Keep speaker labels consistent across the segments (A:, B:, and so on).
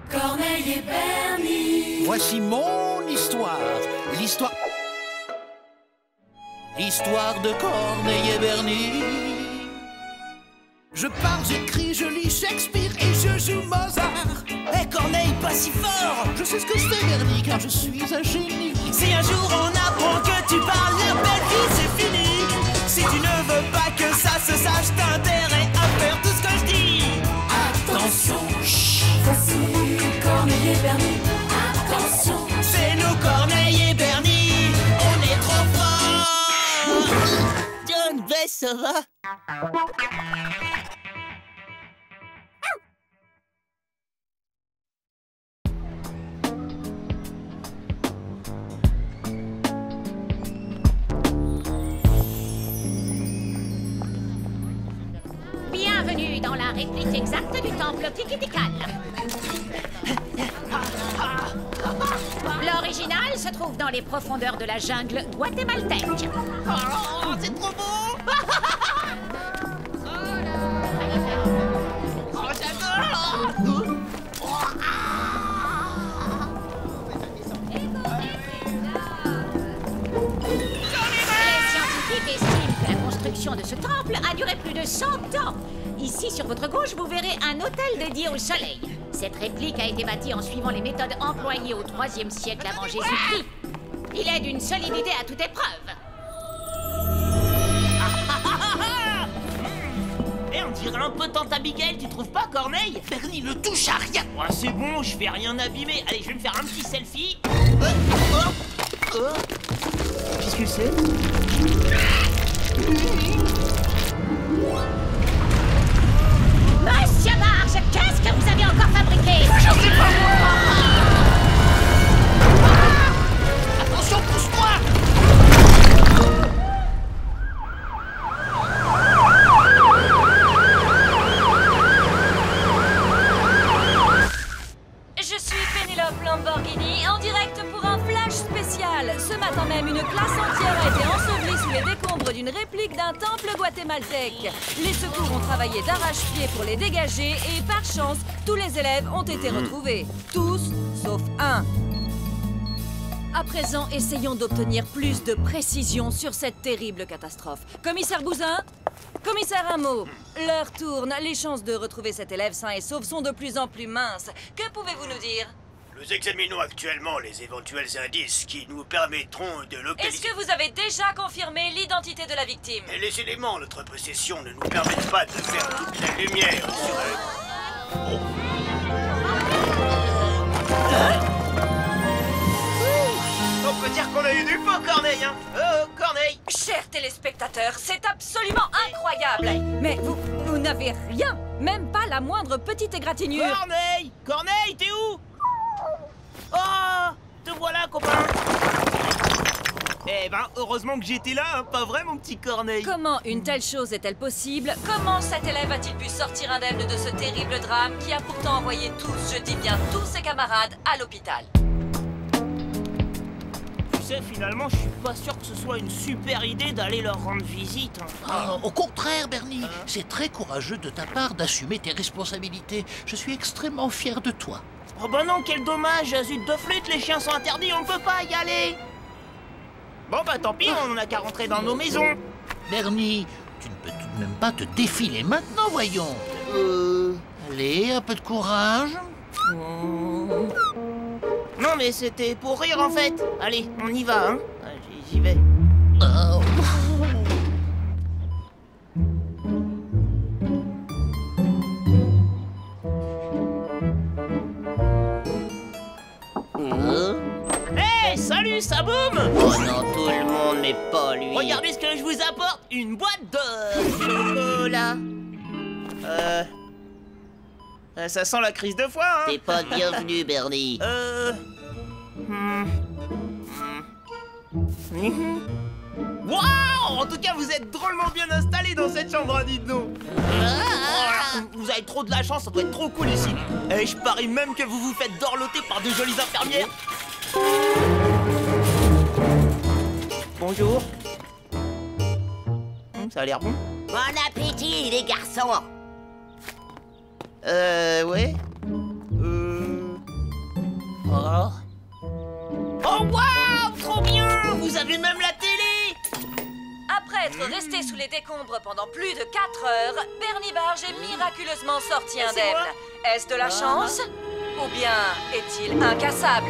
A: Corneille et Bernie.
B: Voici mon histoire. L'histoire de Corneille et Bernie. Je parle, j'écris, je lis Shakespeare et je joue Mozart.
C: Eh Corneille, pas si fort!
B: Je sais ce que je fais, Bernie, car je suis un génie.
C: Si un jour on apprend que tu parles, la belle vie c'est fini. Si tu ne veux pas que ça se sache, t'as intérêt à faire tout ce que je dis.
A: Attention, chut. Voici Corneille et Bernie. Attention.
C: C'est nous Corneille et Bernie, on est trop forts. John, ben ça va?
D: Bienvenue dans la réplique exacte du temple Tikitical. L'original se trouve dans les profondeurs de la jungle guatémaltèque.
C: Oh, c'est trop beau. Oh, j'adore.
D: Les scientifiques estiment que la construction de ce temple a duré plus de 100 ans. Ici, sur votre gauche, vous verrez un autel dédié au soleil. Cette réplique a été bâtie en suivant les méthodes employées au IIIe siècle avant Jésus-Christ. Il est d'une solidité à toute épreuve.
C: Eh, on dirait un peu Tante Abigail, tu trouves pas, Corneille?
B: Bernie ne touche à rien.
C: Ouais, c'est bon, je vais rien abîmer. Allez, je vais me faire un petit selfie. Qu'est-ce que c'est?
D: Monsieur Marge, qu'est-ce que vous avez encore fabriqué?
B: Je sais pas moi. Attention, pousse-moi.
E: Je suis Pénélope Lamborghini, en direct pour un flash spécial. Ce matin même, une classe entière a été ensevelie sous les décombres d'une réplique d'un temple guatémaltèque. Les secours ont travaillé d'arrache-pied pour les dégager et par chance, tous les élèves ont été retrouvés. Tous, sauf un. À présent, essayons d'obtenir plus de précision sur cette terrible catastrophe. Commissaire Bouzin? Commissaire Hameau, l'heure tourne. Les chances de retrouver cet élève sain et sauf sont de plus en plus minces. Que pouvez-vous nous dire?
F: Nous examinons actuellement les éventuels indices qui nous permettront de
E: Est-ce
F: localiser...
E: que vous avez déjà confirmé l'identité de la victime?
F: Et les éléments en notre possession ne nous permettent pas de faire toute la lumière sur elle.
C: On peut dire qu'on a eu du faux, Corneille, hein? Corneille!
E: Chers téléspectateurs, c'est absolument incroyable. Mais vous n'avez rien, même pas la moindre petite égratignure.
C: Corneille! Corneille, t'es où? Oh! Te voilà, copain! Eh ben, heureusement que j'étais là, hein, pas vrai, mon petit Corneille?
E: Comment une telle chose est-elle possible? Comment cet élève a-t-il pu sortir indemne de ce terrible drame qui a pourtant envoyé tous, je dis bien tous ses camarades, à l'hôpital?
C: Tu sais, finalement, je suis pas sûr que ce soit une super idée d'aller leur rendre visite. Hein.
B: Ah, au contraire, Bernie, c'est très courageux de ta part d'assumer tes responsabilités. Je suis extrêmement fier de toi.
C: Oh bah non, quel dommage! Zut de flûte, les chiens sont interdits, on ne peut pas y aller! Bon bah tant pis, on n'a qu'à rentrer dans nos maisons.
B: Bernie, tu ne peux tout de même pas te défiler maintenant, voyons. Allez, un peu de courage.
C: Non mais c'était pour rire en fait. Allez, on y va, hein. J'y vais.
B: Oh.
C: Hey, salut, ça boum!
G: Oh non, tout le monde, mais pas lui.
C: Regardez ce que je vous apporte, une boîte de chocolat. Ça sent la crise de foie, hein.
G: T'es pas le bienvenu, Bernie.
C: Waouh! En tout cas, vous êtes drôlement bien installés dans cette chambre, dites donc. Vous avez trop de la chance, ça doit être trop cool ici. Et je parie même que vous vous faites dorloter par de jolies infirmières. Bonjour. Ça a l'air bon.
G: Bon appétit, les garçons.
C: Ouais. Oh. Oh waouh, trop bien! Vous avez même la télé!
E: Après être resté sous les décombres pendant plus de 4 heures, Bernie Barge est miraculeusement sorti indemne. Est-ce de la chance? Ou bien est-il incassable?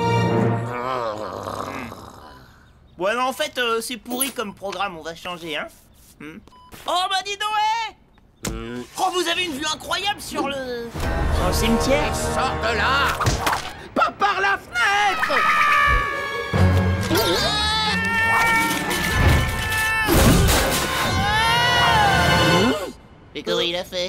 C: Ouais, non, en fait, c'est pourri comme programme, on va changer, hein. Oh, bah dis donc, ouais. Oh, vous avez une vue incroyable sur le cimetière.
B: Sors de là! Pas par la fenêtre!
G: Mais comment il a fait?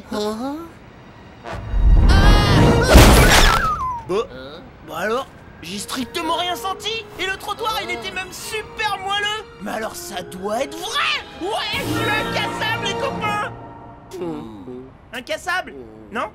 C: Bah alors, j'ai strictement rien senti. Et le trottoir, il était même super moelleux. Mais alors, ça doit être vrai. Ouais, je suis incassable, les copains. Incassable? Non?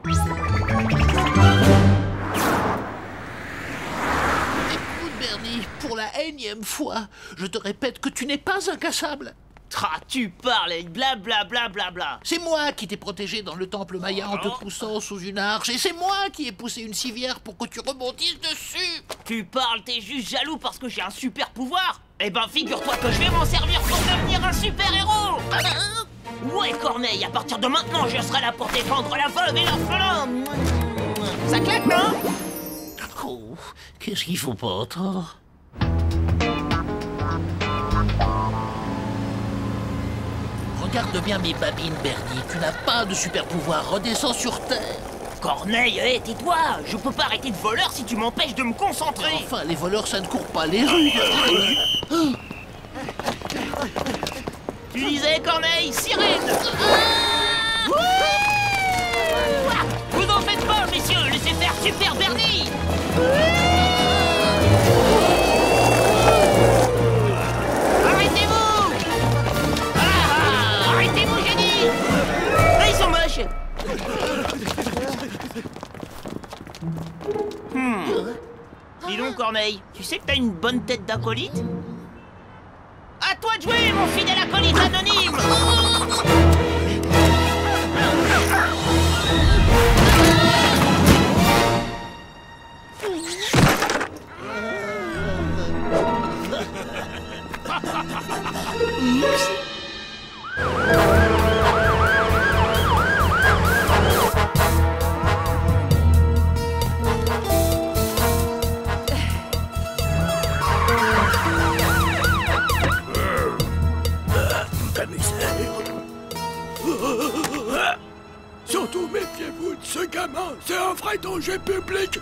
B: Écoute, Bernie, pour la énième fois, je te répète que tu n'es pas incassable.
C: Ah, tu parles et blablabla.
B: C'est moi qui t'ai protégé dans le temple Maya en te poussant sous une arche, et c'est moi qui ai poussé une civière pour que tu rebondisses dessus.
C: Tu parles, t'es juste jaloux parce que j'ai un super pouvoir. Eh ben, figure-toi que je vais m'en servir pour devenir un super-héros. Ouais, Corneille, à partir de maintenant, je serai là pour défendre la veuve et l'orphelin. Ça claque, non?
B: Oh, qu'est-ce qu'il faut pas entendre? Regarde bien mes babines, Bernie. Tu n'as pas de super pouvoir. Redescends sur Terre.
C: Corneille, hé, tais-toi. Je peux pas arrêter de voleur si tu m'empêches de me concentrer.
B: Enfin, les voleurs, ça ne court pas les rues.
C: Tu disais, Corneille, sirène. Vous en faites pas, messieurs. Laissez faire Super Bernie. Arrêtez-vous. Arrêtez-vous, j'ai dit. Ah, ils sont moches. Dis donc, Corneille, tu sais que t'as une bonne tête d'acolyte? À toi de jouer, mon fidèle acolyte anonyme.
H: Surtout méfiez-vous de ce gamin, c'est un vrai danger public.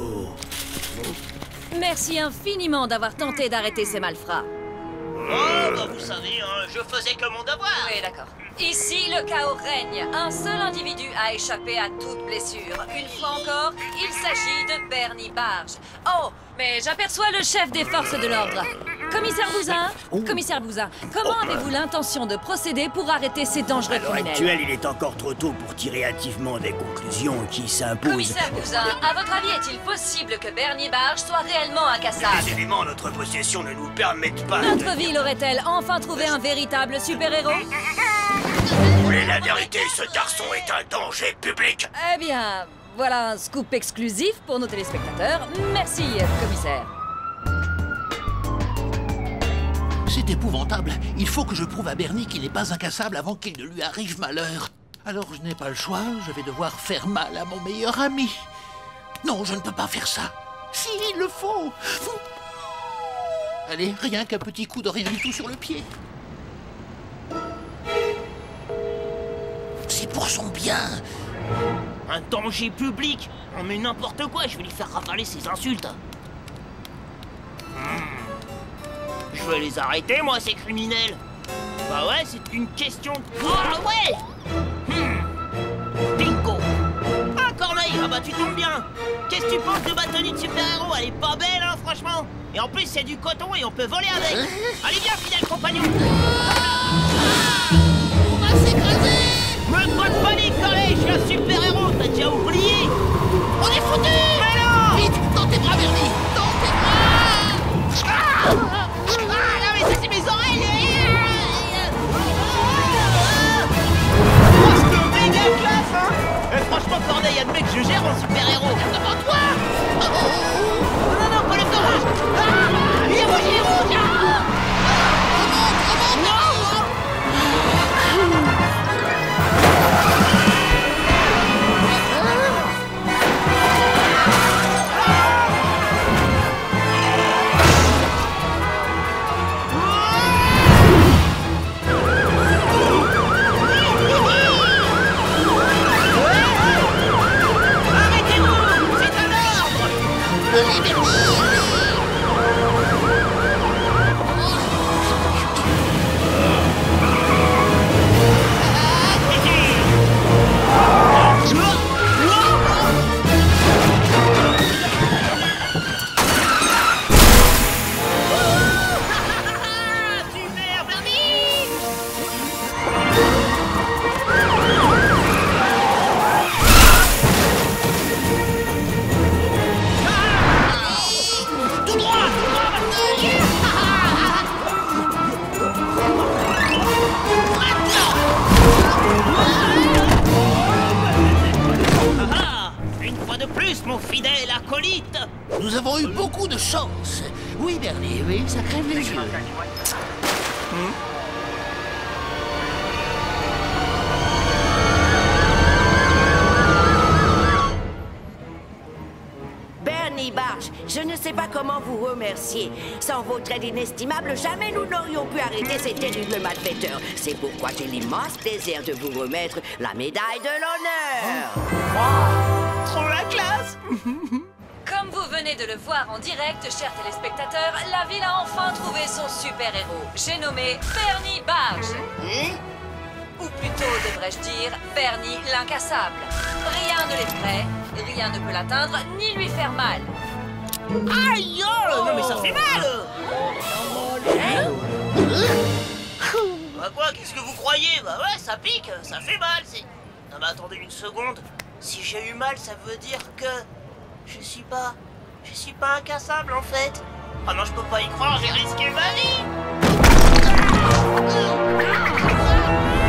E: Merci infiniment d'avoir tenté d'arrêter ces malfrats.
C: Oh, bah vous savez, hein, je faisais que mon devoir.
E: Oui, d'accord. Ici, le chaos règne. Un seul individu a échappé à toute blessure. Une fois encore, il s'agit de Bernie Barge. Oh, mais j'aperçois le chef des forces de l'ordre. Commissaire Bouzin, comment avez-vous l'intention de procéder pour arrêter ces dangereux
F: À l'heure
E: criminels?
F: actuelle, il est encore trop tôt pour tirer hâtivement des conclusions qui s'imposent.
E: Commissaire Bouzin, à votre avis, est-il possible que Bernie Barge soit réellement incassable?
F: Les éléments en notre possession ne nous permettent pas
E: Notre ville aurait-elle enfin trouvé un véritable super-héros?
F: Vous voulez la vérité, ce garçon est un danger public.
E: Eh bien, voilà un scoop exclusif pour nos téléspectateurs. Merci, commissaire.
B: C'est épouvantable. Il faut que je prouve à Bernie qu'il n'est pas incassable avant qu'il ne lui arrive malheur. Alors je n'ai pas le choix, je vais devoir faire mal à mon meilleur ami. Non, je ne peux pas faire ça. Si, il le faut. Allez, rien qu'un petit coup de rien du tout sur le pied. C'est pour son bien.
C: Un danger public. On met n'importe quoi, je vais lui faire ravaler ses insultes. Je vais les arrêter, moi, ces criminels. Bah ouais, c'est une question de... Ah ouais. Bingo. Ah, Corneille, ah bah tu tombes bien. Qu'est-ce que tu penses de ma tenue de super-héros? Elle est pas belle, hein, franchement. Et en plus, c'est du coton et on peut voler avec. Allez, viens, fidèle compagnon.
B: On va s'écraser.
C: Pas de panique, Corneille, je suis un super-héros, t'as déjà oublié?
B: On est foutus.
C: Mais non.
B: Vite, dans tes bras, Bernie. Dans tes bras.
C: Ah non, mais ça, c'est mes oreilles. Oh, c'est méga classe, hein. Franchement, Corneille, admet que je gère en super-héros.
B: Devant toi.
C: Ah
G: Allez, Bernie.
C: Mon fidèle acolyte!
B: Nous avons eu beaucoup de chance. Oui, Bernie, oui, ça crève les yeux.
I: Bernie Barge, je ne sais pas comment vous remercier. Sans votre aide inestimable, jamais nous n'aurions pu arrêter ces terribles malfaiteurs. C'est pourquoi j'ai l'immense plaisir de vous remettre la médaille de l'honneur.
C: Trop la classe!
E: Comme vous venez de le voir en direct, chers téléspectateurs, la ville a enfin trouvé son super-héros. J'ai nommé Bernie Barge. Ou plutôt, devrais-je dire, Bernie l'incassable. Rien ne l'effraie, rien ne peut l'atteindre, ni lui faire mal.
C: Aïe! Non mais ça fait mal! Bah quoi, qu'est-ce que vous croyez? Bah ouais, ça pique, ça fait mal, c'est... Non mais attendez une seconde, si j'ai eu mal, ça veut dire que... Je suis pas incassable en fait. Ah non, je peux pas y croire, j'ai risqué ma vie.